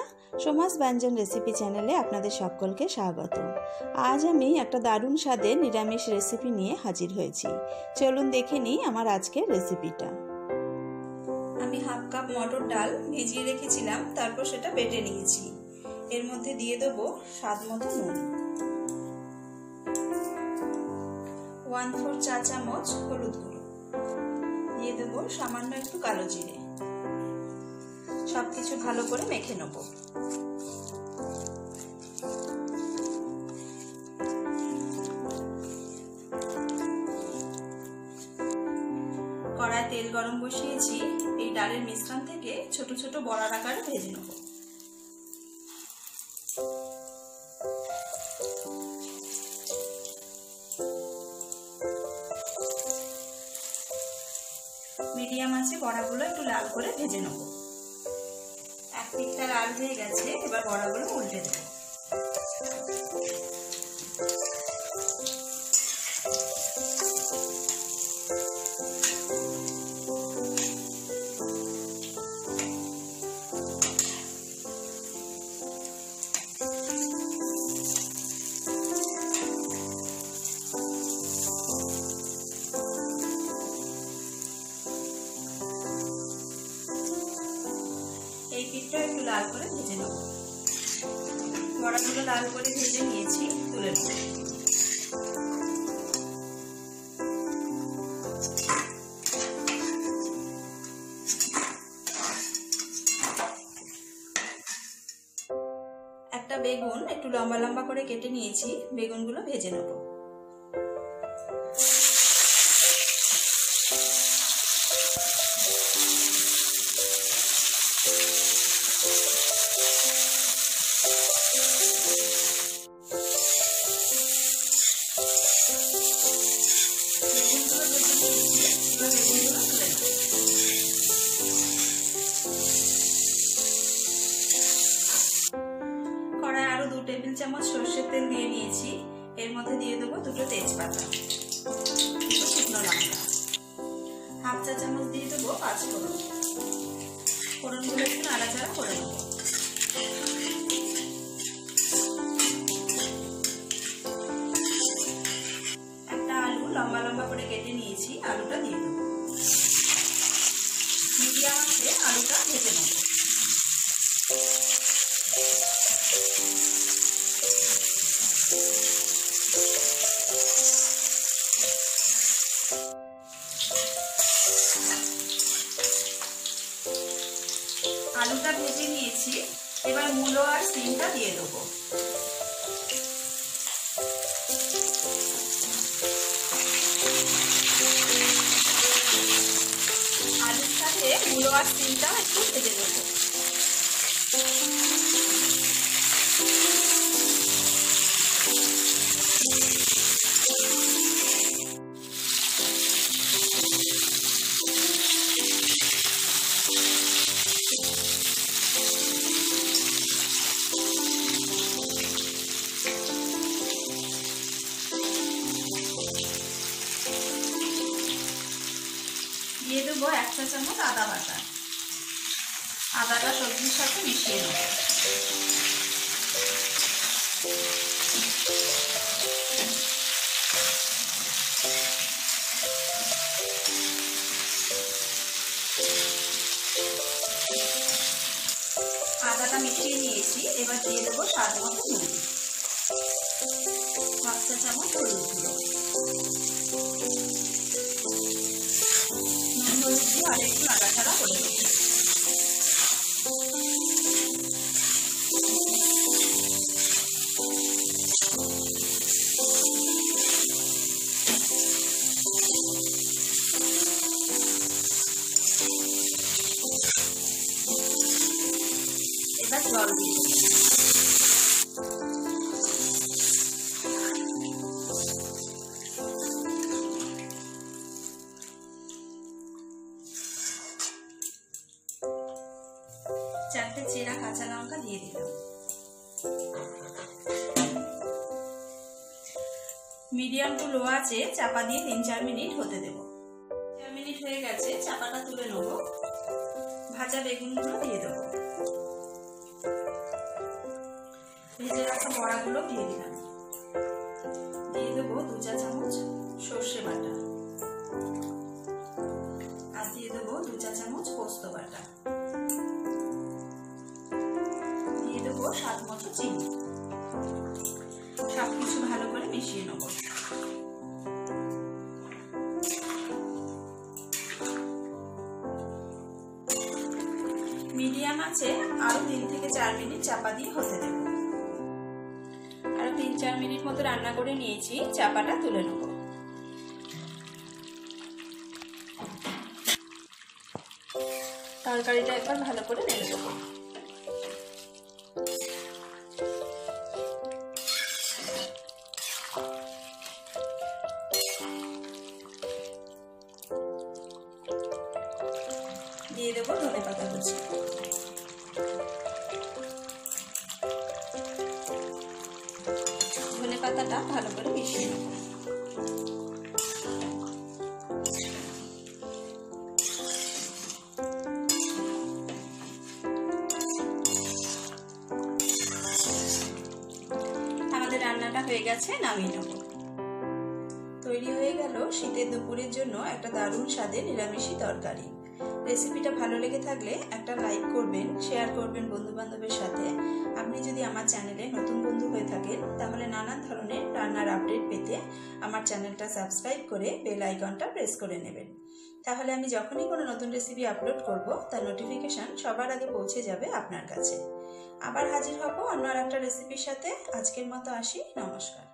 সোমাস ব্যঞ্জন রেসিপি চ্যানেলে আপনাদের সকলকে স্বাগত। আজ আমি একটা দারুণ স্বাদের নিরামিষ রেসিপি নিয়ে হাজির হয়েছি। চলুন দেখে নিই আমার আজকের রেসিপিটা। আমি হাফ কাপ মটর ডাল ভিজিয়ে রেখেছিলাম, তারপর সেটা বেটে নিয়েছি। এর মধ্যে দিয়ে দেবো স্বাদ মতো নুন, 1/4 চা চামচ হলুদ গুঁড়ো, দিয়ে দেবো সামান্য একটু কালো জিরে। সবকিছু ভালো করে মেখে নেব। কড়ায় তেল গরম বসিয়েছি। এই ডালের মিশ্রণ থেকে ছোট ছোট বড়ার আকারে ভেজে নেব। মিডিয়াম আছে বড়াগুলো একটু লাল করে ভেজে নেব। এক পিঠটা লাল হয়ে গেছে, এবার বড়াগুলো উল্টে দেব। এই পিঠটা একটু লাল করে ভেজে নেব। বড়াগুলো লাল করে ভেজে নিয়েছি, তুলে নেব। একটা বেগুন একটু লম্বা লম্বা করে কেটে নিয়েছি, বেগুনগুলো ভেজে নেব। কড়ায় আরো 2 টেবিল চামচ সরষের তেল দিয়ে নিয়েছি। এর মধ্যে দিয়ে দেবো 2টো তেজপাতা, 2 শুকনো লঙ্কা, হাফ চা চামচ দিয়ে দেবো 5 ফোড়ন। ফোড়নগুলো একটু নাড়াচাড়া করে নেব। একটা আলু লম্বা লম্বা করে কেটে নিয়েছি, আলুটা দিয়ে দেবো। মিডিয়াম আছে আলুটা ভেজে নেব। আলুটা ভেজে নিয়েছি, এবার মূলো আর সিমটা দিয়ে দেবো। আলুর সাথে মূলো আর সিমটা একটু ভেজে নেব। দিয়ে দেবো 1 চা চামচ আদা বাটা। আদাটা সবজির সাথে মিশিয়ে নেব। আদাটা মিশিয়ে নিয়েছি, এবার দিয়ে দেবো স্বাদ মতো নুন, 1 চা চামচ হলুদ গুঁড়ো। হলুদ দিয়ে আর একটু নাড়াচাড়া করে দেবো। এবার জল দিয়ে দেবো। চারটে চেরা কাঁচা লঙ্কা দিয়ে দিলাম। মিডিয়াম টু লো আছে চাপা দিয়ে 3-4 মিনিট হতে দেব। 4 মিনিট হয়ে গেছে, চাপাটা তুলে নেব। ভাজা বেগুনগুলো দিয়ে দেবো। ভেজে রাখা বড়াগুলো দিয়ে দিলাম। দিয়ে দেবো 2 চা চামচ সর্ষে বাটা, আর দিয়ে দেবো 2 চা চামচ পোস্ত বাটা, দিয়ে দেবো স্বাদ মতো চিনি। সবকিছু ভালো করে মিশিয়ে নেব। মিডিয়াম আছে আরো 3 থেকে 4 মিনিট চাপা দিয়ে হতে দেব। আরো 3-4 মিনিট মতো রান্না করে নিয়েছি, চাপাটা তুলে নেব। তরকারিটা একবার ভালো করে নেড়ে দেবো। দিয়ে দেবো ধনেপাতা কুচি। ধনেপাতাটা ভালো করে মিশিয়ে নেব। আমাদের রান্নাটা হয়ে গেছে, নামিয়ে নেব। তৈরি হয়ে গেল শীতের দুপুরের জন্য একটা দারুণ স্বাদের নিরামিষি তরকারি। রেসিপিটা ভালো লেগে থাকলে একটা লাইক করবেন, শেয়ার করবেন বন্ধু বান্ধবের সাথে। আপনি যদি আমার চ্যানেলে নতুন বন্ধু হয়ে থাকেন তাহলে নানান ধরনের রান্নার আপডেট পেতে আমার চ্যানেলটা সাবস্ক্রাইব করে বেল আইকনটা প্রেস করে নেবেন। তাহলে আমি যখনই কোনো নতুন রেসিপি আপলোড করব তার নোটিফিকেশন সবার আগে পৌঁছে যাবে আপনার কাছে। আবার হাজির হব অন্য আর একটা রেসিপির সাথে। আজকের মতো আসি, নমস্কার।